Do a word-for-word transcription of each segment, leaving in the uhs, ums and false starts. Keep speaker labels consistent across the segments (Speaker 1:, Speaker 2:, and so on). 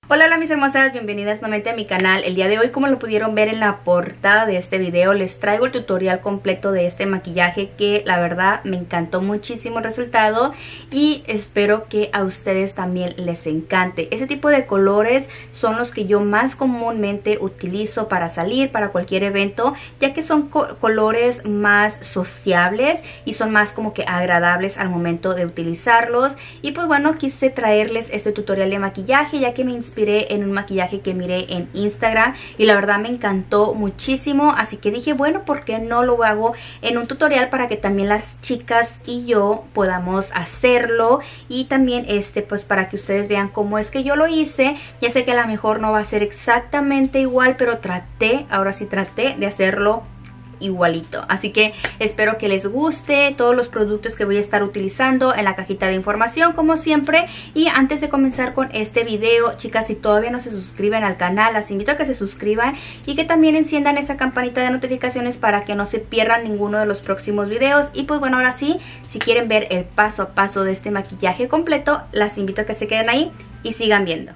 Speaker 1: Hola, hola mis hermosas, bienvenidas nuevamente a mi canal. El día de hoy, como lo pudieron ver en la portada de este video, les traigo el tutorial completo de este maquillaje que la verdad me encantó muchísimo el resultado y espero que a ustedes también les encante. Ese tipo de colores son los que yo más comúnmente utilizo para salir, para cualquier evento, ya que son co colores más sociables y son más como que agradables al momento de utilizarlos. Y pues bueno, quise traerles este tutorial de maquillaje ya que me inspiré en un maquillaje que miré en Instagram y la verdad me encantó muchísimo, así que dije bueno, ¿por qué no lo hago en un tutorial para que también las chicas y yo podamos hacerlo? Y también este pues para que ustedes vean cómo es que yo lo hice. Ya sé que a lo mejor no va a ser exactamente igual, pero traté, ahora sí traté de hacerlo igualito, así que espero que les guste todos los productos que voy a estar utilizando en la cajita de información como siempre. Y antes de comenzar con este video, chicas, si todavía no se suscriben al canal, las invito a que se suscriban y que también enciendan esa campanita de notificaciones para que no se pierdan ninguno de los próximos videos. Y pues bueno, ahora sí, si quieren ver el paso a paso de este maquillaje completo, las invito a que se queden ahí y sigan viendo.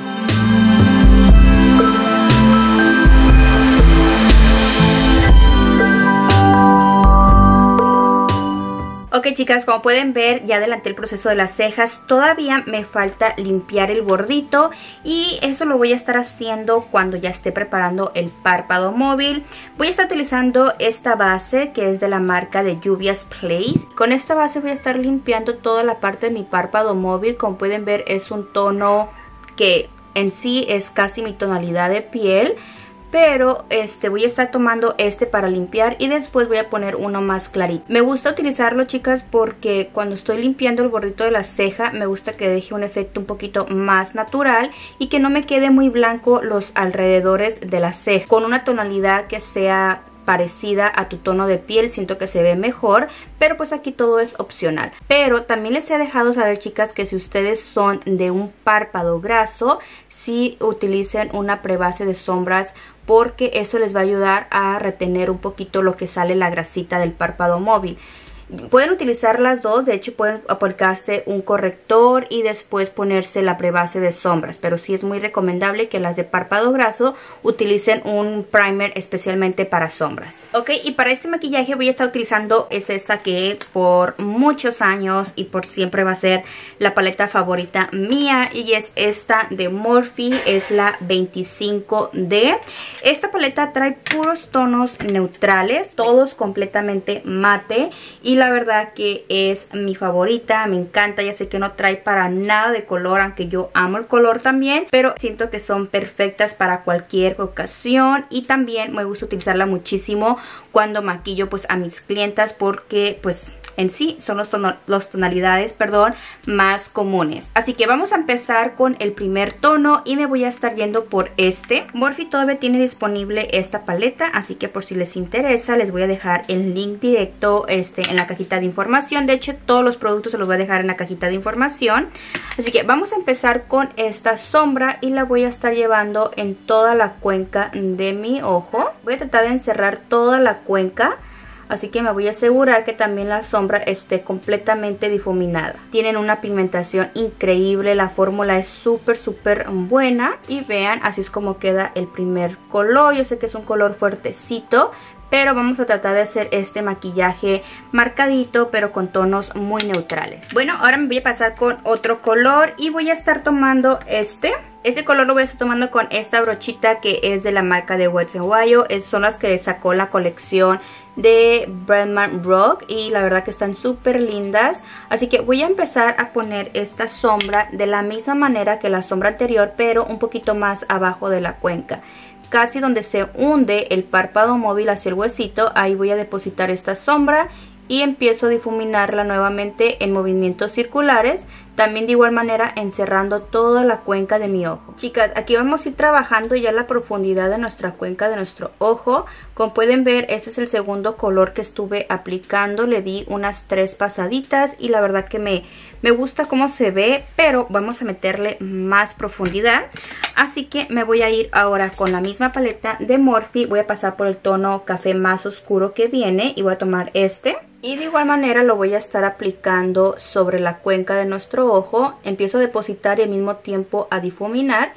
Speaker 1: Ok chicas, como pueden ver ya adelanté el proceso de las cejas, todavía me falta limpiar el bordito y eso lo voy a estar haciendo cuando ya esté preparando el párpado móvil. Voy a estar utilizando esta base que es de la marca de Juvia's Place. Con esta base voy a estar limpiando toda la parte de mi párpado móvil. Como pueden ver es un tono que en sí es casi mi tonalidad de piel, pero este voy a estar tomando este para limpiar y después voy a poner uno más clarito. Me gusta utilizarlo, chicas, porque cuando estoy limpiando el bordito de la ceja me gusta que deje un efecto un poquito más natural y que no me quede muy blanco los alrededores de la ceja. Con una tonalidad que sea parecida a tu tono de piel siento que se ve mejor, pero pues aquí todo es opcional. Pero también les he dejado saber, chicas, que si ustedes son de un párpado graso, sí utilicen una prebase de sombras, porque eso les va a ayudar a retener un poquito lo que sale la grasita del párpado móvil. Pueden utilizar las dos, de hecho pueden aplicarse un corrector y después ponerse la prebase de sombras, pero sí es muy recomendable que las de párpado graso utilicen un primer especialmente para sombras. Ok, y para este maquillaje voy a estar utilizando es esta que por muchos años y por siempre va a ser la paleta favorita mía, y es esta de Morphe, es la veinticinco D. Esta paleta trae puros tonos neutrales, todos completamente mate, y la verdad que es mi favorita, me encanta. Ya sé que no trae para nada de color, aunque yo amo el color también, pero siento que son perfectas para cualquier ocasión. Y también me gusta utilizarla muchísimo cuando maquillo pues a mis clientas, porque pues en sí son los, tono, los tonalidades perdón, más comunes. Así que vamos a empezar con el primer tono y me voy a estar yendo por este. Morphe todavía tiene disponible esta paleta, así que por si les interesa les voy a dejar el link directo este, en la cajita de información. De hecho todos los productos se los voy a dejar en la cajita de información. Así que vamos a empezar con esta sombra y la voy a estar llevando en toda la cuenca de mi ojo. Voy a tratar de encerrar toda la cuenca, así que me voy a asegurar que también la sombra esté completamente difuminada. Tienen una pigmentación increíble, la fórmula es súper súper buena. Y vean, así es como queda el primer color. Yo sé que es un color fuertecito, pero vamos a tratar de hacer este maquillaje marcadito, pero con tonos muy neutrales. Bueno, ahora me voy a pasar con otro color y voy a estar tomando este. Ese color lo voy a estar tomando con esta brochita que es de la marca de Wet n Wild. Es, son las que sacó la colección de Bretman Rock y la verdad que están súper lindas. Así que voy a empezar a poner esta sombra de la misma manera que la sombra anterior, pero un poquito más abajo de la cuenca. Casi donde se hunde el párpado móvil hacia el huesito, ahí voy a depositar esta sombra y empiezo a difuminarla nuevamente en movimientos circulares. También de igual manera encerrando toda la cuenca de mi ojo. Chicas, aquí vamos a ir trabajando ya la profundidad de nuestra cuenca de nuestro ojo. Como pueden ver, este es el segundo color que estuve aplicando. Le di unas tres pasaditas y la verdad que me, me gusta cómo se ve, pero vamos a meterle más profundidad. Así que me voy a ir ahora con la misma paleta de Morphe. Voy a pasar por el tono café más oscuro que viene y voy a tomar este. Y de igual manera lo voy a estar aplicando sobre la cuenca de nuestro ojo. Empiezo a depositar y al mismo tiempo a difuminar.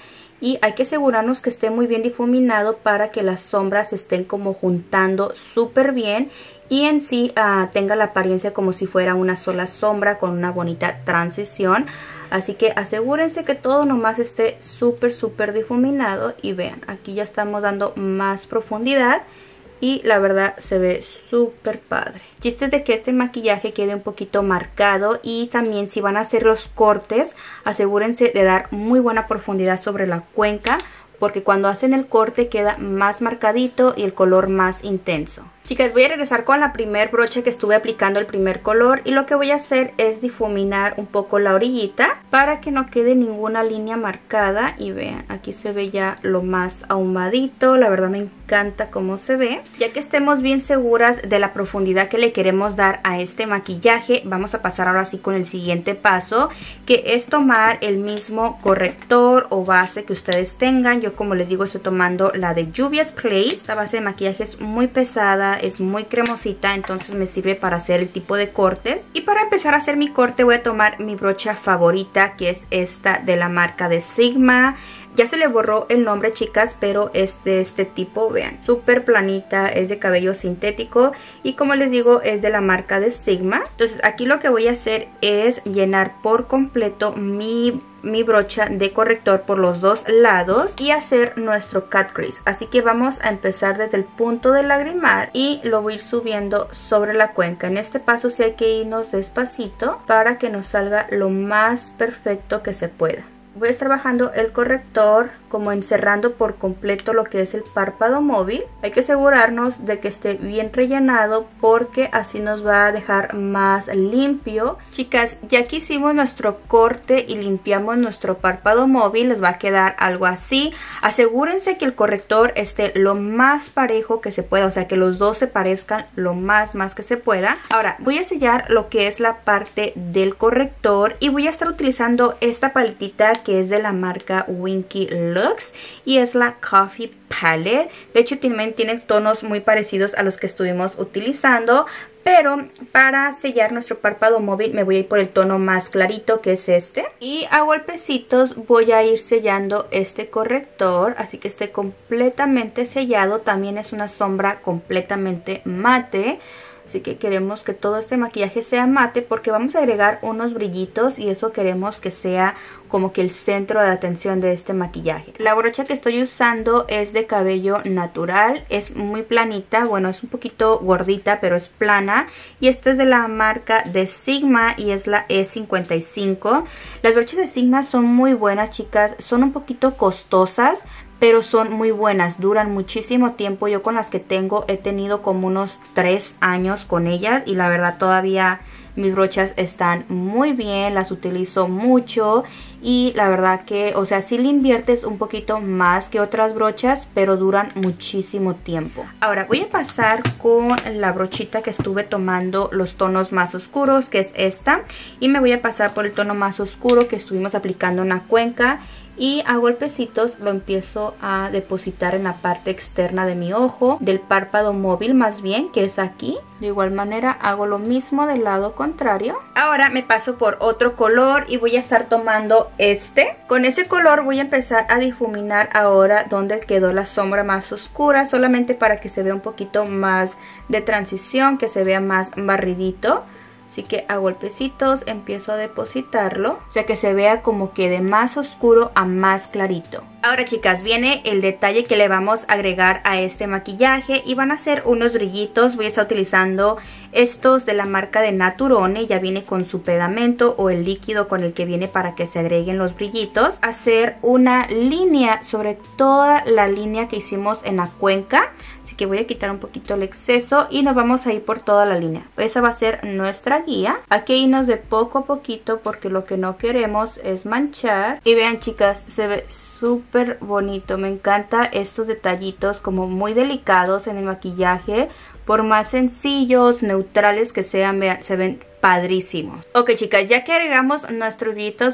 Speaker 1: y hay que asegurarnos que esté muy bien difuminado para que las sombras estén como juntando súper bien y en sí uh, tenga la apariencia como si fuera una sola sombra con una bonita transición. Así que asegúrense que todo nomás esté súper súper difuminado y vean, aquí ya estamos dando más profundidad y la verdad se ve súper padre. Chiste de que este maquillaje quede un poquito marcado y también si van a hacer los cortes, asegúrense de dar muy buena profundidad sobre la cuenca, porque cuando hacen el corte queda más marcadito y el color más intenso. Chicas, voy a regresar con la primer brocha que estuve aplicando el primer color y lo que voy a hacer es difuminar un poco la orillita para que no quede ninguna línea marcada. Y vean, aquí se ve ya lo más ahumadito, la verdad me encanta cómo se ve. Ya que estemos bien seguras de la profundidad que le queremos dar a este maquillaje, vamos a pasar ahora sí con el siguiente paso, que es tomar el mismo corrector o base que ustedes tengan. Yo, como les digo, estoy tomando la de Juvia's Place. Esta base de maquillaje es muy pesada, es muy cremosita, entonces me sirve para hacer el tipo de cortes. Y para empezar a hacer mi corte voy a tomar mi brocha favorita, que es esta de la marca de Sigma. Ya se le borró el nombre, chicas, pero es de este tipo, vean, súper planita, es de cabello sintético y como les digo es de la marca de Sigma. Entonces aquí lo que voy a hacer es llenar por completo mi, mi brocha de corrector por los dos lados y hacer nuestro cut crease. Así que vamos a empezar desde el punto del lagrimal y lo voy a ir subiendo sobre la cuenca. En este paso sí hay que irnos despacito para que nos salga lo más perfecto que se pueda. Voy a estar bajando el corrector como encerrando por completo lo que es el párpado móvil. Hay que asegurarnos de que esté bien rellenado porque así nos va a dejar más limpio. Chicas, ya que hicimos nuestro corte y limpiamos nuestro párpado móvil, les va a quedar algo así. Asegúrense que el corrector esté lo más parejo que se pueda, o sea que los dos se parezcan lo más más que se pueda. Ahora voy a sellar lo que es la parte del corrector y voy a estar utilizando esta paletita que es de la marca Winky Lux y es la Coffee Palette. De hecho también tiene tonos muy parecidos a los que estuvimos utilizando, pero para sellar nuestro párpado móvil me voy a ir por el tono más clarito, que es este, y a golpecitos voy a ir sellando este corrector, así que esté completamente sellado. También es una sombra completamente mate, así que queremos que todo este maquillaje sea mate porque vamos a agregar unos brillitos y eso queremos que sea como que el centro de atención de este maquillaje. La brocha que estoy usando es de cabello natural, es muy planita, bueno es un poquito gordita pero es plana y esta es de la marca de Sigma y es la E cincuenta y cinco. Las brochas de Sigma son muy buenas, chicas, son un poquito costosas pero son muy buenas, duran muchísimo tiempo. Yo con las que tengo he tenido como unos tres años con ellas y la verdad todavía mis brochas están muy bien, las utilizo mucho y la verdad que, o sea, sí le inviertes un poquito más que otras brochas, pero duran muchísimo tiempo. Ahora voy a pasar con la brochita que estuve tomando los tonos más oscuros, que es esta, y me voy a pasar por el tono más oscuro que estuvimos aplicando en la cuenca. Y a golpecitos lo empiezo a depositar en la parte externa de mi ojo, del párpado móvil más bien, que es aquí. De igual manera hago lo mismo del lado contrario. Ahora me paso por otro color y voy a estar tomando este. Con ese color voy a empezar a difuminar ahora donde quedó la sombra más oscura, solamente para que se vea un poquito más de transición, que se vea más barridito. Así que a golpecitos empiezo a depositarlo, o sea que se vea como que de más oscuro a más clarito. Ahora, chicas, viene el detalle que le vamos a agregar a este maquillaje y van a ser unos brillitos. Voy a estar utilizando estos de la marca de Naturone, ya viene con su pegamento o el líquido con el que viene para que se agreguen los brillitos. Hacer una línea sobre toda la línea que hicimos en la cuenca. Así que voy a quitar un poquito el exceso y nos vamos a ir por toda la línea. Esa va a ser nuestra guía. Hay que irnos de poco a poquito porque lo que no queremos es manchar. Y vean, chicas, se ve súper bonito. Me encantan estos detallitos como muy delicados en el maquillaje. Por más sencillos, neutrales que sean, vean, se ven padrísimos. Ok, chicas, ya que agregamos nuestros brillitos, vean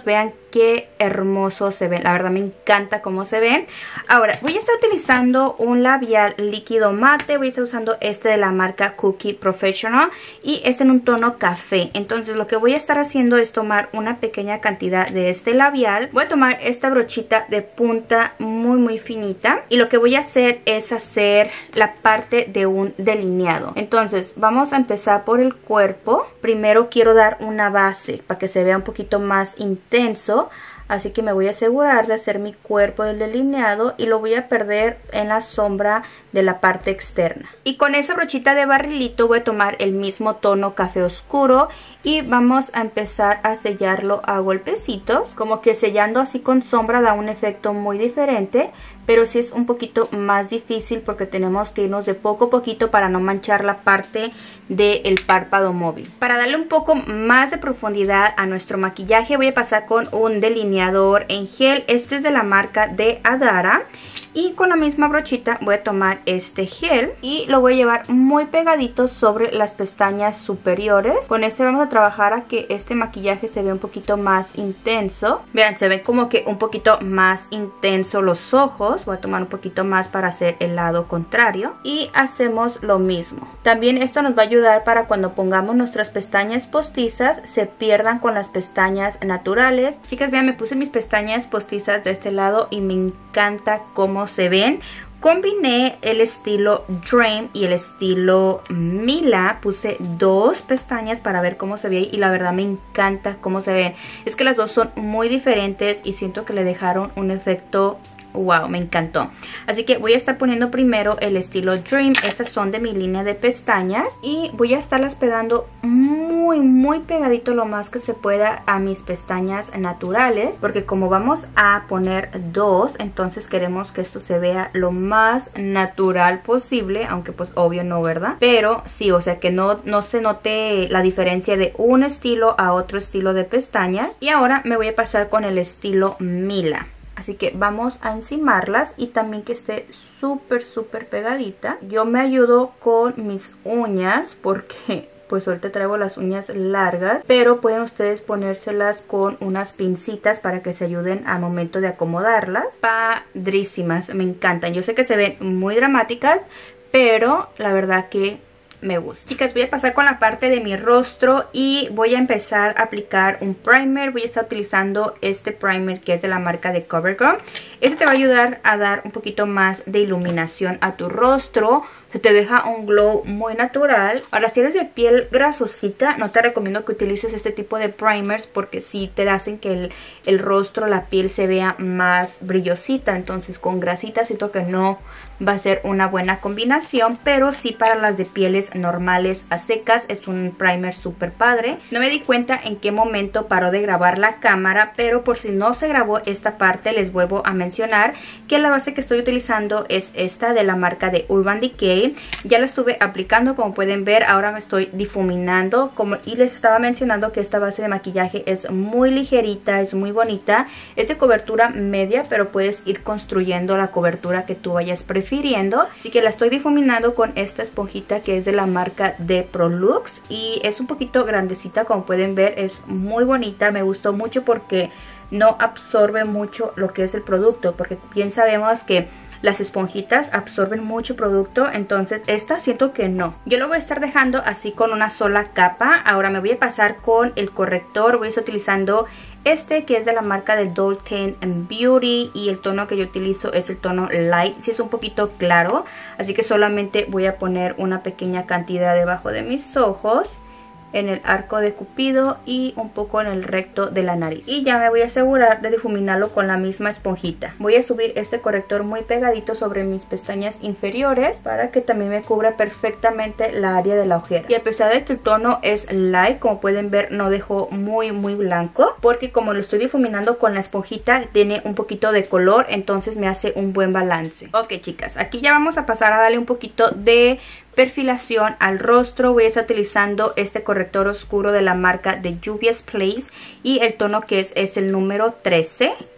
Speaker 1: qué hermoso se ven. La verdad me encanta cómo se ven. Ahora voy a estar utilizando un labial líquido mate. Voy a estar usando este de la marca Cookie Professional y es en un tono café. Entonces lo que voy a estar haciendo es tomar una pequeña cantidad de este labial. Voy a tomar esta brochita de punta muy muy finita y lo que voy a hacer es hacer la parte de un delineado. Entonces vamos a empezar por el cuerpo. Primero quiero dar una base para que se vea un poquito más intenso. Así que me voy a asegurar de hacer mi cuerpo del delineado y lo voy a perder en la sombra de la parte externa. Y con esa brochita de barrilito voy a tomar el mismo tono café oscuro y vamos a empezar a sellarlo a golpecitos. Como que sellando así con sombra da un efecto muy diferente, pero sí es un poquito más difícil porque tenemos que irnos de poco a poquito para no manchar la parte del párpado móvil. Para darle un poco más de profundidad a nuestro maquillaje voy a pasar con un delineador en gel. Este es de la marca de Adara. Y con la misma brochita voy a tomar este gel y lo voy a llevar muy pegadito sobre las pestañas superiores. Con este vamos a trabajar a que este maquillaje se vea un poquito más intenso. Vean, se ven como que un poquito más intenso los ojos. Voy a tomar un poquito más para hacer el lado contrario. Y hacemos lo mismo. También esto nos va a ayudar para cuando pongamos nuestras pestañas postizas se pierdan con las pestañas naturales. Chicas, vean, me puse mis pestañas postizas de este lado y me encanta cómo se ven. Combiné el estilo Dream y el estilo Mila. Puse dos pestañas para ver cómo se ve y la verdad me encanta cómo se ven. Es que las dos son muy diferentes y siento que le dejaron un efecto wow, me encantó. Así que voy a estar poniendo primero el estilo Dream. Estas son de mi línea de pestañas y voy a estarlas pegando muy muy pegadito lo más que se pueda a mis pestañas naturales, porque como vamos a poner dos, entonces queremos que esto se vea lo más natural posible, aunque pues obvio no, ¿verdad? Pero sí, o sea que no, no se note la diferencia de un estilo a otro estilo de pestañas. Y ahora me voy a pasar con el estilo Mila. Así que vamos a encimarlas y también que esté súper súper pegadita. Yo me ayudo con mis uñas porque pues ahorita traigo las uñas largas, pero pueden ustedes ponérselas con unas pincitas para que se ayuden al momento de acomodarlas. Padrísimas, me encantan. Yo sé que se ven muy dramáticas, pero la verdad que me gusta. Chicas, voy a pasar con la parte de mi rostro y voy a empezar a aplicar un primer. Voy a estar utilizando este primer que es de la marca de CoverGirl. Este te va a ayudar a dar un poquito más de iluminación a tu rostro. Se te deja un glow muy natural. Ahora, si eres de piel grasosita, no te recomiendo que utilices este tipo de primers porque sí te hacen que el, el rostro, la piel se vea más brillosita. Entonces con grasita siento que no va a ser una buena combinación, pero sí para las de pieles normales a secas es un primer súper padre. No me di cuenta en qué momento paró de grabar la cámara, pero por si no se grabó esta parte les vuelvo a mencionar que la base que estoy utilizando es esta de la marca de Urban Decay. Ya la estuve aplicando, como pueden ver. Ahora me estoy difuminando como, y les estaba mencionando que esta base de maquillaje es muy ligerita, es muy bonita, es de cobertura media, pero puedes ir construyendo la cobertura que tú vayas prefiriendo. Así que la estoy difuminando con esta esponjita que es de la marca de Prolux y es un poquito grandecita, como pueden ver. Es muy bonita, me gustó mucho porque no absorbe mucho lo que es el producto, porque bien sabemos que las esponjitas absorben mucho producto, entonces esta siento que no. Yo lo voy a estar dejando así con una sola capa. Ahora me voy a pasar con el corrector. Voy a estar utilizando este que es de la marca de Dolce and Beauty y el tono que yo utilizo es el tono Light. Sí es un poquito claro, así que solamente voy a poner una pequeña cantidad debajo de mis ojos, en el arco de Cupido y un poco en el recto de la nariz. Y ya me voy a asegurar de difuminarlo con la misma esponjita. Voy a subir este corrector muy pegadito sobre mis pestañas inferiores para que también me cubra perfectamente la área de la ojera. Y a pesar de que el tono es light, como pueden ver no dejó muy muy blanco, porque como lo estoy difuminando con la esponjita tiene un poquito de color, entonces me hace un buen balance. Ok chicas, aquí ya vamos a pasar a darle un poquito de perfilación al rostro. Voy a estar utilizando este corrector oscuro de la marca de Juvia's Place y el tono que es es el número trece.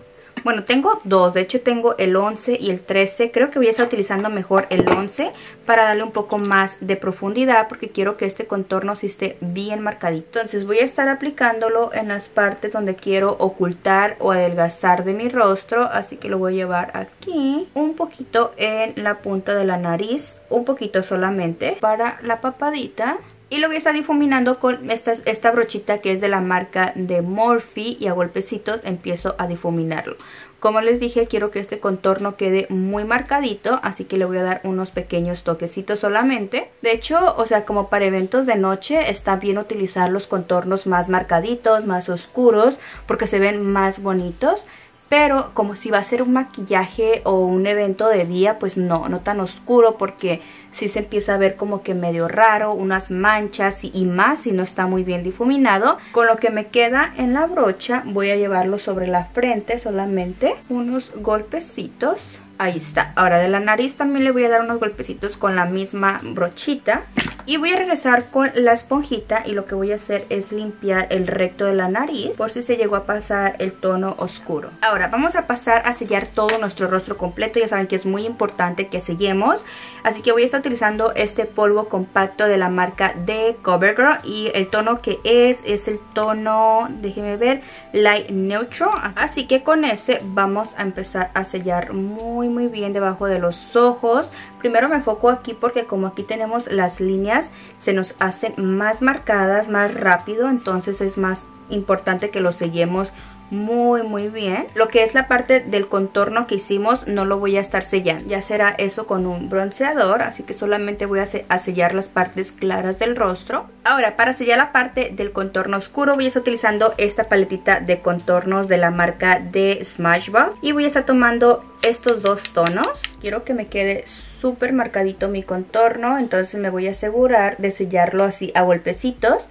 Speaker 1: Bueno, tengo dos, de hecho tengo el once y el trece. Creo que voy a estar utilizando mejor el once para darle un poco más de profundidad, porque quiero que este contorno sí esté bien marcadito. Entonces voy a estar aplicándolo en las partes donde quiero ocultar o adelgazar de mi rostro, así que lo voy a llevar aquí, un poquito en la punta de la nariz, un poquito solamente para la papadita. Y lo voy a estar difuminando con esta, esta brochita que es de la marca de Morphe, y a golpecitos empiezo a difuminarlo. Como les dije, quiero que este contorno quede muy marcadito, así que le voy a dar unos pequeños toquecitos solamente. De hecho, o sea, como para eventos de noche está bien utilizar los contornos más marcaditos, más oscuros, porque se ven más bonitos. Pero como si va a ser un maquillaje o un evento de día, pues no, no tan oscuro, porque sí se empieza a ver como que medio raro, unas manchas y, y más si no está muy bien difuminado. Con lo que me queda en la brocha voy a llevarlo sobre la frente solamente, unos golpecitos. Ahí está. Ahora de la nariz también le voy a dar unos golpecitos con la misma brochita. Y voy a regresar con la esponjita y lo que voy a hacer es limpiar el recto de la nariz por si se llegó a pasar el tono oscuro. Ahora vamos a pasar a sellar todo nuestro rostro completo. Ya saben que es muy importante que sellemos. Así que voy a estar utilizando este polvo compacto de la marca de CoverGirl. Y el tono que es, es el tono, déjenme ver, Light Neutral. Así que con este vamos a empezar a sellar muy muy bien debajo de los ojos. Primero me enfoco aquí porque como aquí tenemos las líneas, se nos hacen más marcadas, más rápido, entonces es más importante que lo sellemos muy muy bien. Lo que es la parte del contorno que hicimos no lo voy a estar sellando, ya será eso con un bronceador, así que solamente voy a, a sellar las partes claras del rostro. Ahora para sellar la parte del contorno oscuro voy a estar utilizando esta paletita de contornos de la marca de Smashbox y voy a estar tomando estos dos tonos. Quiero que me quede súper marcadito mi contorno, entonces me voy a asegurar de sellarlo así a golpecitos.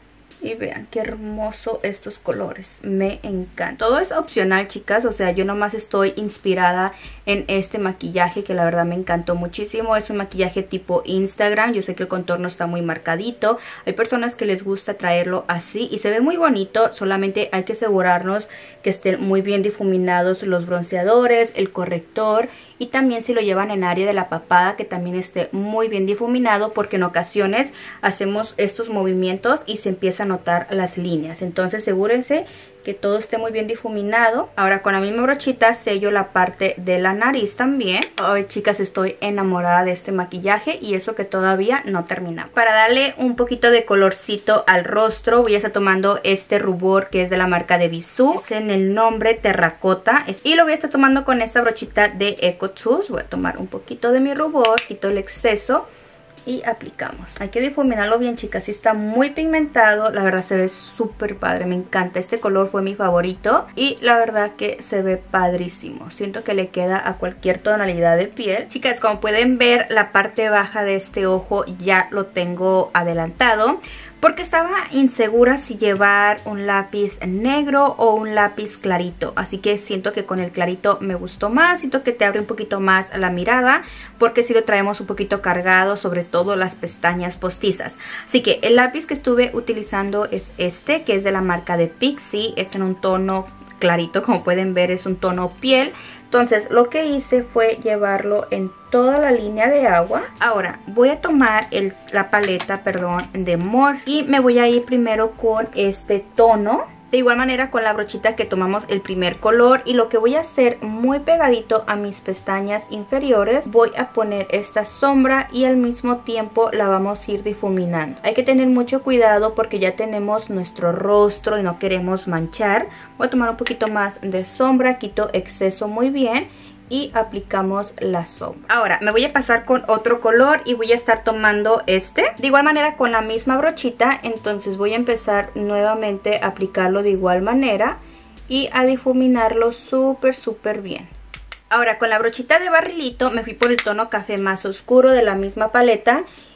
Speaker 1: Y vean qué hermoso estos colores, me encanta. Todo es opcional, chicas, o sea, yo nomás estoy inspirada en este maquillaje que la verdad me encantó muchísimo. Es un maquillaje tipo Instagram, yo sé que el contorno está muy marcadito. Hay personas que les gusta traerlo así y se ve muy bonito, solamente hay que asegurarnos que estén muy bien difuminados los bronceadores, el corrector. Y también si lo llevan en área de la papada, que también esté muy bien difuminado, porque en ocasiones hacemos estos movimientos y se empieza a notar las líneas. Entonces asegúrense que todo esté muy bien difuminado. Ahora con la misma brochita sello la parte de la nariz también. Ay, chicas, estoy enamorada de este maquillaje y eso que todavía no termina. Para darle un poquito de colorcito al rostro voy a estar tomando este rubor que es de la marca de Bisú. Es en el nombre terracota y lo voy a estar tomando con esta brochita de Eco Tools. Voy a tomar un poquito de mi rubor, quito el exceso y aplicamos. Hay que difuminarlo bien, chicas, sí está muy pigmentado, la verdad se ve súper padre, me encanta, este color fue mi favorito y la verdad que se ve padrísimo, siento que le queda a cualquier tonalidad de piel. Chicas, como pueden ver, la parte baja de este ojo ya lo tengo adelantado, porque estaba insegura si llevar un lápiz negro o un lápiz clarito. Así que siento que con el clarito me gustó más. Siento que te abre un poquito más la mirada, porque si lo traemos un poquito cargado, sobre todo las pestañas postizas. Así que el lápiz que estuve utilizando es este, que es de la marca de Pixi. Es en un tono clarito, como pueden ver es un tono piel. Entonces lo que hice fue llevarlo en toda la línea de agua. Ahora voy a tomar el, la paleta, perdón, de Morphe y me voy a ir primero con este tono. De igual manera con la brochita que tomamos el primer color, y lo que voy a hacer muy pegadito a mis pestañas inferiores, voy a poner esta sombra y al mismo tiempo la vamos a ir difuminando. Hay que tener mucho cuidado porque ya tenemos nuestro rostro y no queremos manchar. Voy a tomar un poquito más de sombra, quito exceso muy bien y aplicamos la sombra. Ahora me voy a pasar con otro color y voy a estar tomando este. De igual manera con la misma brochita, entonces voy a empezar nuevamente a aplicarlo de igual manera y a difuminarlo súper súper bien. Ahora con la brochita de barrilito me fui por el tono café más oscuro de la misma paleta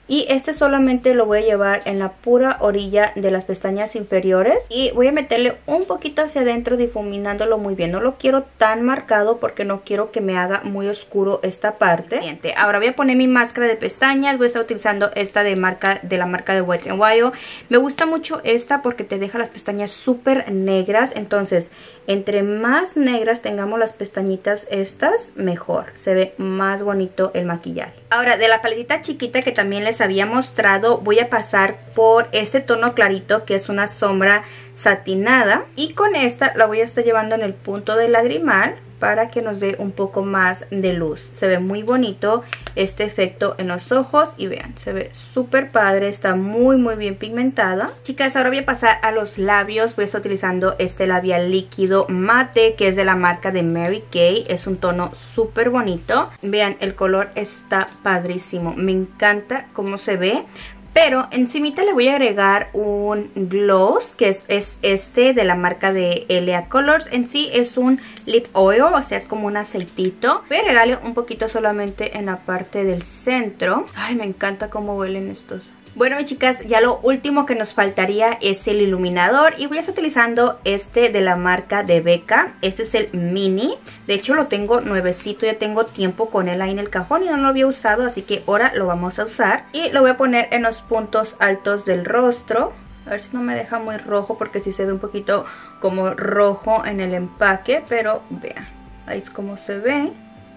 Speaker 1: Y este solamente lo voy a llevar en la pura orilla de las pestañas inferiores. Y voy a meterle un poquito hacia adentro, difuminándolo muy bien. No lo quiero tan marcado porque no quiero que me haga muy oscuro esta parte. Ahora voy a poner mi máscara de pestañas. Voy a estar utilizando esta de marca de la marca de Wet n Wild. Me gusta mucho esta porque te deja las pestañas súper negras. Entonces, entre más negras tengamos las pestañitas estas, mejor. Se ve más bonito el maquillaje. Ahora, de la paletita chiquita que también les había mostrado, voy a pasar por este tono clarito que es una sombra satinada. Y con esta la voy a estar llevando en el punto del lagrimal para que nos dé un poco más de luz. Se ve muy bonito este efecto en los ojos y vean, se ve súper padre, está muy muy bien pigmentada. Chicas, ahora voy a pasar a los labios. Voy a estar utilizando este labial líquido mate que es de la marca de Mary Kay. Es un tono súper bonito. Vean, el color está padrísimo, me encanta cómo se ve. Pero encimita le voy a agregar un gloss que es, es este de la marca de L A Colors. En sí es un lip oil, o sea es como un aceitito. Voy a agregarle un poquito solamente en la parte del centro. Ay, me encanta cómo huelen estos. Bueno, mis chicas, ya lo último que nos faltaría es el iluminador. Y voy a estar utilizando este de la marca de Becca. Este es el mini. De hecho lo tengo nuevecito, ya tengo tiempo con él ahí en el cajón y no lo había usado, así que ahora lo vamos a usar. Y lo voy a poner en los puntos altos del rostro. A ver si no me deja muy rojo porque sí se ve un poquito como rojo en el empaque. Pero vean, ahí es como se ve.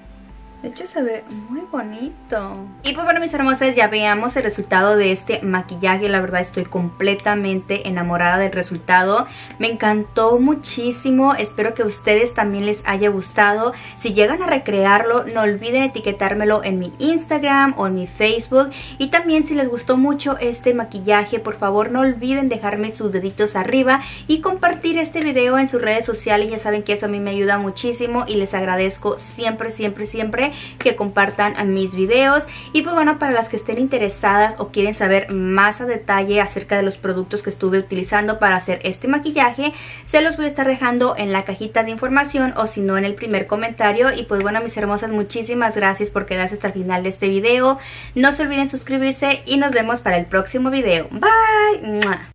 Speaker 1: De hecho se ve muy bonito. Y pues bueno, mis hermosas, ya veamos el resultado de este maquillaje. La verdad estoy completamente enamorada del resultado. Me encantó muchísimo. Espero que a ustedes también les haya gustado. Si llegan a recrearlo, no olviden etiquetármelo en mi Instagram o en mi Facebook. Y también si les gustó mucho este maquillaje, por favor no olviden dejarme sus deditos arriba y compartir este video en sus redes sociales. Ya saben que eso a mí me ayuda muchísimo y les agradezco siempre, siempre, siempre que compartan mis videos. Y pues bueno, para las que estén interesadas o quieren saber más a detalle acerca de los productos que estuve utilizando para hacer este maquillaje, se los voy a estar dejando en la cajita de información o si no en el primer comentario. Y pues bueno, mis hermosas, muchísimas gracias por quedarse hasta el final de este video. No se olviden suscribirse y nos vemos para el próximo video. Bye.